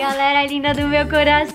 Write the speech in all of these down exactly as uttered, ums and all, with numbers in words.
galera linda do meu coração!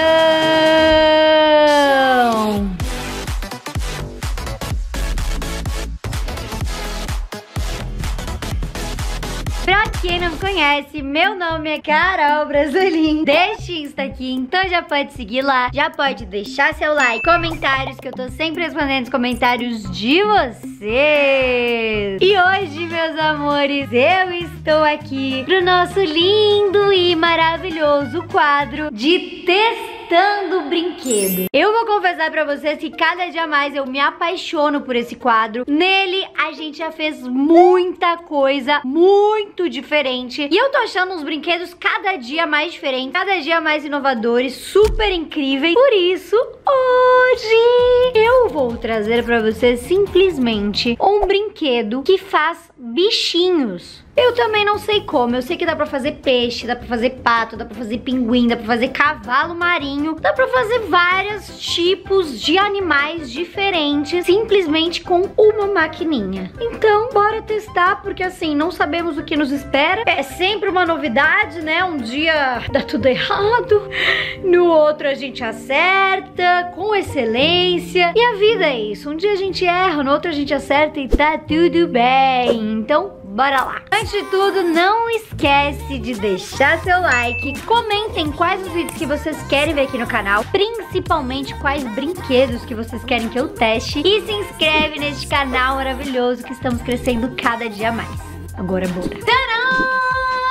Pra quem não me conhece, meu nome é Carol Brasolim. Deixe Insta aqui, então já pode seguir lá. Já pode deixar seu like, comentários, que eu tô sempre respondendo os comentários de vocês. E hoje, meus amores, eu estou aqui pro nosso lindo e maravilhoso quadro de testando brinquedo. Eu vou confessar pra vocês que cada dia mais eu me apaixono por esse quadro. Nele a gente já fez muita coisa muito diferente e eu tô achando uns brinquedos cada dia mais diferentes, cada dia mais inovadores, super incríveis. Por isso, hoje eu vou trazer pra vocês simplesmente um brinquedo que faz bichinhos. Eu também não sei como, eu sei que dá pra fazer peixe, dá pra fazer pato, dá pra fazer pinguim, dá pra fazer cavalo marinho, dá pra fazer vários tipos de animais diferentes, simplesmente com uma maquininha. Então, bora testar, porque assim, não sabemos o que nos espera. É sempre uma novidade, né? Um dia dá tudo errado, no outro a gente acerta, com excelência. E a vida é isso, um dia a gente erra, no outro a gente acerta e tá tudo bem. Então, bora lá! Antes de tudo, não esquece de deixar seu like, comentem quais os vídeos que vocês querem ver aqui no canal, principalmente quais brinquedos que vocês querem que eu teste, e se inscreve neste canal maravilhoso que estamos crescendo cada dia mais. Agora bora! Tcharam!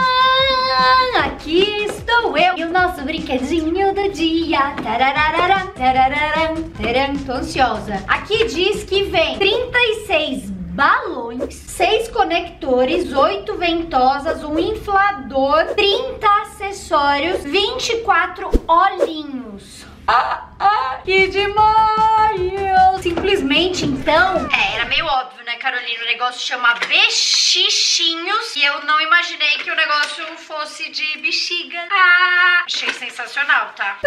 Aqui estou eu e o nosso brinquedinho do dia. Tararararam, tarararam, taram. Tô ansiosa. Aqui diz que vem trinta e seis balões, seis conectores, oito ventosas, um inflador, trinta acessórios, vinte e quatro olhinhos. Ah, ah, que demais! Simplesmente, então... É, era meio óbvio, né, Carolina? O negócio chama Bexichinhos e eu não imaginei que o negócio fosse de bexiga. Ah, achei sensacional, tá?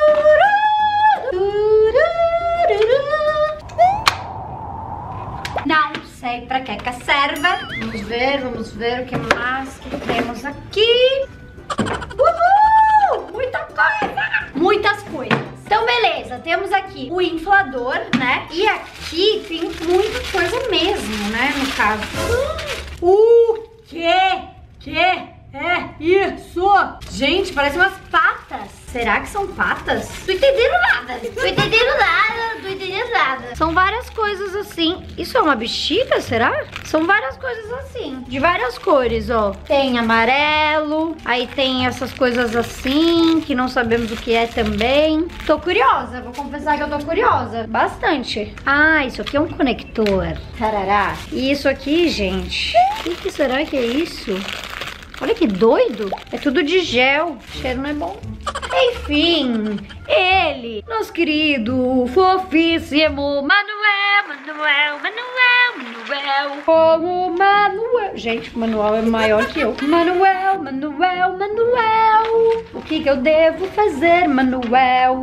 Não sei pra que que serve. Vamos ver, vamos ver o que mais que temos aqui. Uhul! Muita coisa! Muitas coisas. Então, beleza, temos aqui o inflador, né? E aqui tem muita coisa mesmo, né? No caso. O que que é isso? Gente, parece umas patas. Será que são patas? Tô entendendo nada. Tô entendendo nada. Tô entendendo nada. São várias coisas assim. Isso é uma bexiga, será? São várias coisas assim. De várias cores, ó. Tem amarelo. Aí tem essas coisas assim, que não sabemos o que é também. Tô curiosa. Vou confessar que eu tô curiosa. Bastante. Ah, isso aqui é um conector. Tarará. E isso aqui, gente. O que, que será que é isso? Olha que doido. É tudo de gel. O cheiro não é bom. Enfim, ele, nosso querido, fofíssimo Manuel, Manuel, Manuel, Manuel. Como Manuel. Gente, o Manuel é maior que eu. Manuel, Manuel, Manuel. O que que eu devo fazer, Manuel?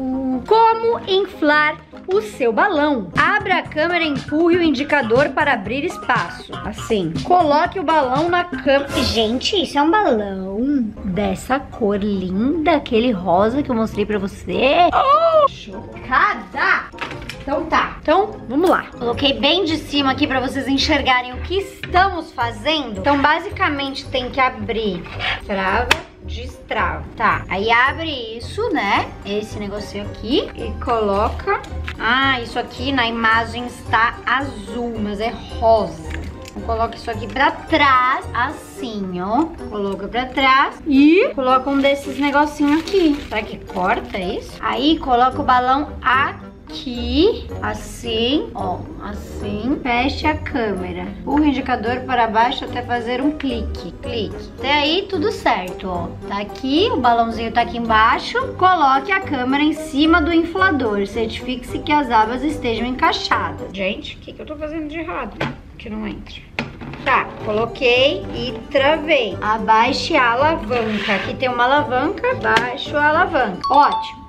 Como inflar o seu balão. Abra a câmera e empurre o indicador para abrir espaço. Assim. Coloque o balão na câmera. Gente, isso é um balão dessa cor linda, aquele rosa que eu mostrei pra você. Oh, chocada! Então tá. Então, vamos lá. Coloquei bem de cima aqui pra vocês enxergarem o que estamos fazendo. Então, basicamente, tem que abrir. Trava. Destrava. Tá, aí abre isso, né? Esse negocinho aqui e coloca. Ah, isso aqui na imagem está azul, mas é rosa. Então coloca isso aqui pra trás, assim, ó. Coloca pra trás e coloca um desses negocinhos aqui. Será que corta isso? Aí coloca o balão aqui. Aqui, assim, ó, assim, feche a câmera, o indicador para baixo até fazer um clique, clique, até aí tudo certo, ó, tá aqui, o balãozinho tá aqui embaixo, coloque a câmera em cima do inflador, certifique-se que as abas estejam encaixadas. Gente, o que que eu tô fazendo de errado? Que não entra. Tá, coloquei e travei. Abaixe a alavanca, aqui tem uma alavanca, abaixo a alavanca, ótimo.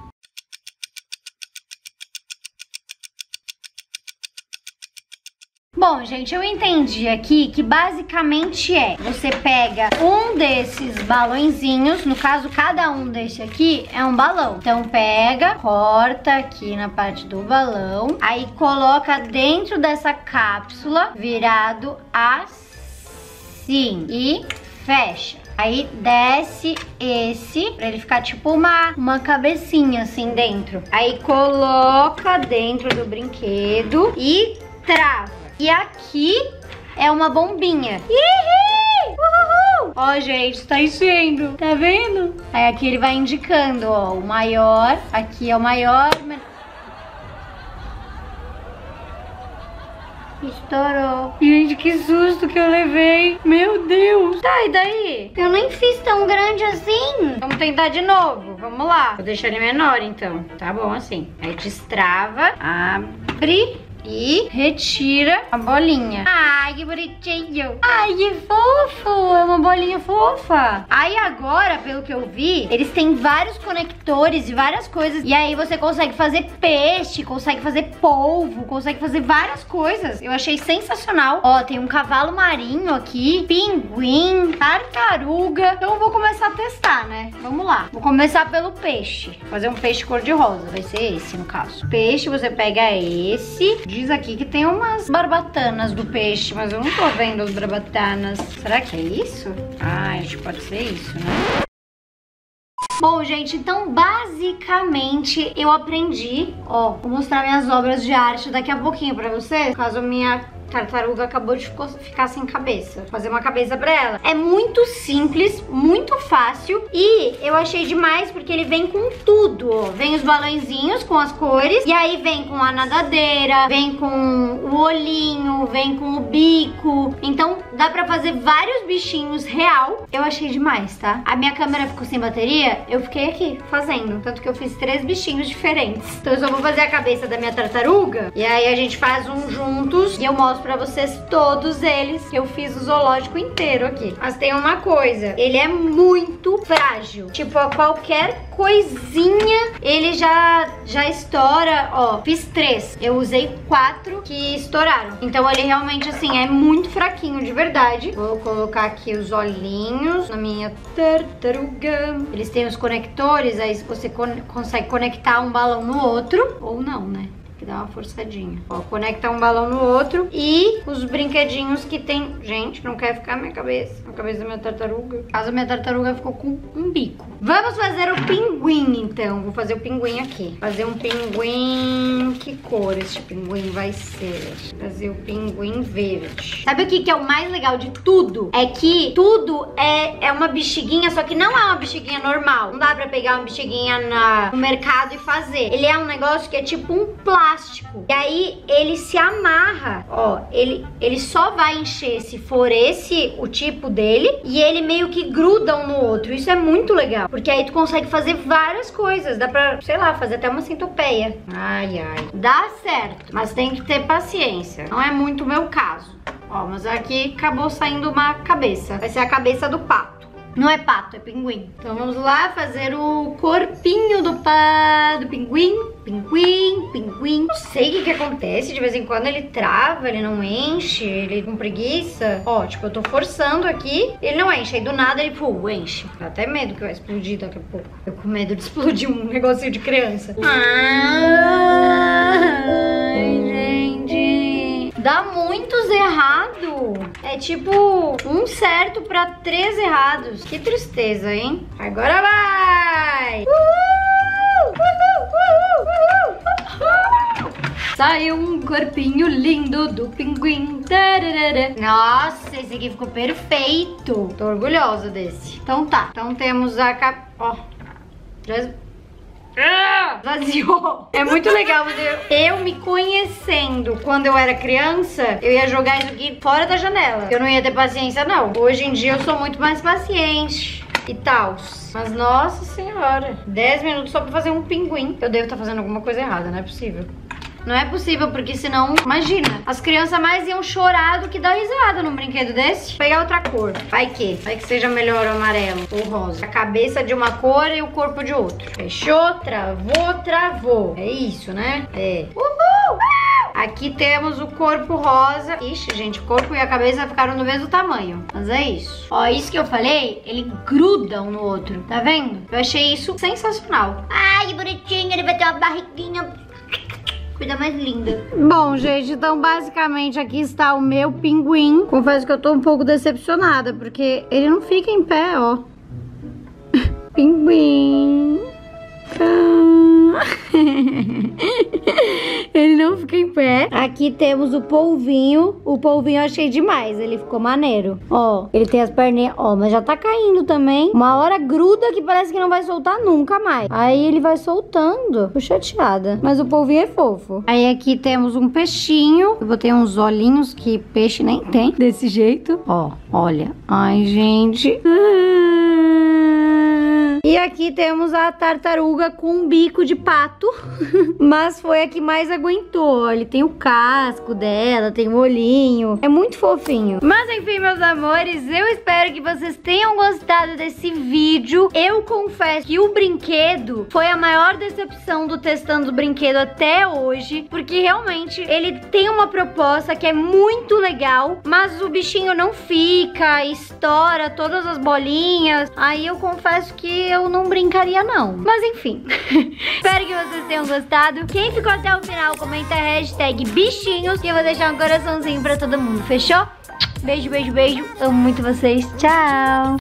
Bom, gente, eu entendi aqui que basicamente é, você pega um desses balõezinhos, no caso, cada um desse aqui é um balão. Então pega, corta aqui na parte do balão, aí coloca dentro dessa cápsula, virado assim, e fecha. Aí desce esse, pra ele ficar tipo uma, uma cabecinha assim dentro. Aí coloca dentro do brinquedo e trava. E aqui é uma bombinha. Ihi! Uhul! Ó, gente, tá enchendo, tá vendo? Aí aqui ele vai indicando, ó, o maior. Aqui é o maior. Estourou. Gente, que susto que eu levei. Meu Deus. Tá, e daí? Eu nem fiz tão grande assim. Vamos tentar de novo. Vamos lá. Vou deixar ele menor, então. Tá bom assim. Aí destrava, abre e retira a bolinha. Ai, que bonitinho. Ai, que fofo. É uma bolinha fofa. Aí agora, pelo que eu vi, eles têm vários conectores e várias coisas. E aí você consegue fazer peixe, consegue fazer polvo, consegue fazer várias coisas. Eu achei sensacional. Ó, tem um cavalo marinho aqui, pinguim, tartaruga. Então eu vou começar a testar, né? Vamos lá. Vou começar pelo peixe. Fazer um peixe cor-de-rosa. Vai ser esse, no caso. Peixe, você pega esse. Diz aqui que tem umas barbatanas do peixe, mas eu não tô vendo as barbatanas. Será que é isso? Ah, acho que pode ser isso, né? Bom, gente, então basicamente eu aprendi, ó, vou mostrar minhas obras de arte daqui a pouquinho pra vocês, caso minha tartaruga acabou de ficar sem cabeça. Vou fazer uma cabeça pra ela. É muito simples, muito fácil e eu achei demais porque ele vem com tudo, ó. Vem os balãozinhos com as cores e aí vem com a nadadeira, vem com o olhinho, vem com o bico. Então dá pra fazer vários bichinhos real. Eu achei demais, tá? A minha câmera ficou sem bateria, eu fiquei aqui fazendo. Tanto que eu fiz três bichinhos diferentes. Então eu só vou fazer a cabeça da minha tartaruga e aí a gente faz um juntos e eu mostro pra vocês todos eles, que eu fiz o zoológico inteiro aqui. Mas tem uma coisa, ele é muito frágil. Tipo, a qualquer coisinha ele já, já estoura. Ó, fiz três. Eu usei quatro que estouraram. Então ele realmente, assim, é muito fraquinho de verdade. Vou colocar aqui os olhinhos na minha tartaruga. Eles têm os conectores, aí você con consegue conectar um balão no outro. Ou não, né? Dá uma forçadinha. Ó, conecta um balão no outro. E os brinquedinhos que tem... Gente, não quer ficar minha cabeça. A cabeça da minha tartaruga. Caso a minha tartaruga ficou com um bico. Vamos fazer o pinguim, então. Vou fazer o pinguim aqui. Fazer um pinguim... Que cor este pinguim vai ser? Fazer o pinguim verde. Sabe o que, que é o mais legal de tudo? É que tudo é, é uma bexiguinha, só que não é uma bexiguinha normal. Não dá pra pegar uma bexiguinha na, no mercado e fazer. Ele é um negócio que é tipo um plástico. E aí ele se amarra, ó, ele, ele só vai encher se for esse o tipo dele e ele meio que gruda um no outro. Isso é muito legal, porque aí tu consegue fazer várias coisas, dá pra, sei lá, fazer até uma centopeia. Ai, ai, dá certo, mas tem que ter paciência, não é muito o meu caso. Ó, mas aqui acabou saindo uma cabeça, vai ser a cabeça do pato. Não é pato, é pinguim. Então vamos lá fazer o corpinho do pato, do pinguim. Pinguim, pinguim. Não sei o que que acontece, de vez em quando ele trava, ele não enche, ele com preguiça. Ó, tipo, eu tô forçando aqui, ele não enche. Aí do nada ele, pô, enche. Dá até medo que vai explodir daqui a pouco. Eu com medo de explodir um negocinho de criança. Ai, gente. Dá muitos errados. É tipo um certo pra três errados. Que tristeza, hein? Agora vai! Uhul! Uhul! Uhul! Uhul! Saiu um corpinho lindo do pinguim. Tararara. Nossa, esse aqui ficou perfeito. Tô orgulhosa desse. Então tá. Então temos a capa... Ó. Já... Ah, vazio. É muito legal eu, eu me conhecendo. Quando eu era criança, eu ia jogar isso aqui fora da janela. Eu não ia ter paciência, não. Hoje em dia eu sou muito mais paciente e tal. Mas nossa senhora, dez minutos só pra fazer um pinguim. Eu devo estar fazendo alguma coisa errada, não é possível. Não é possível, porque senão, imagina, as crianças mais iam chorar do que dar risada num brinquedo desse. Vou pegar outra cor. Vai que? Vai que seja melhor o amarelo ou rosa. A cabeça de uma cor e o corpo de outra. Fechou? Travou, travou. É isso, né? É. Uhul! Aqui temos o corpo rosa. Ixi, gente, o corpo e a cabeça ficaram do mesmo tamanho. Mas é isso. Ó, isso que eu falei, ele gruda um no outro. Tá vendo? Eu achei isso sensacional. Ai, que bonitinho, ele vai ter uma barriguinha. Coisa mais linda. Bom, gente, então basicamente aqui está o meu pinguim. Confesso que eu tô um pouco decepcionada, porque ele não fica em pé, ó. Pinguim. Ele não fica em pé. Aqui temos o polvinho. O polvinho eu achei demais. Ele ficou maneiro. Ó, ele tem as perninhas. Ó, mas já tá caindo também. Uma hora gruda que parece que não vai soltar nunca mais. Aí ele vai soltando. Tô chateada. Mas o polvinho é fofo. Aí aqui temos um peixinho. Eu botei uns olhinhos que peixe nem tem. Desse jeito. Ó, olha. Ai, gente. E aqui temos a tartaruga com um bico de pato. Mas foi a que mais aguentou. Ele tem o casco dela, tem o olhinho. É muito fofinho. Mas enfim, meus amores, eu espero que vocês tenham gostado desse vídeo. Eu confesso que o brinquedo foi a maior decepção do Testando o Brinquedo até hoje. Porque realmente ele tem uma proposta que é muito legal, mas o bichinho não fica, estoura todas as bolinhas. Aí eu confesso que eu não brincaria não. Mas enfim. Espero que vocês tenham gostado. Quem ficou até o final, comenta a hashtag bichinhos, que eu vou deixar um coraçãozinho pra todo mundo. Fechou? Beijo, beijo, beijo. Amo muito vocês. Tchau!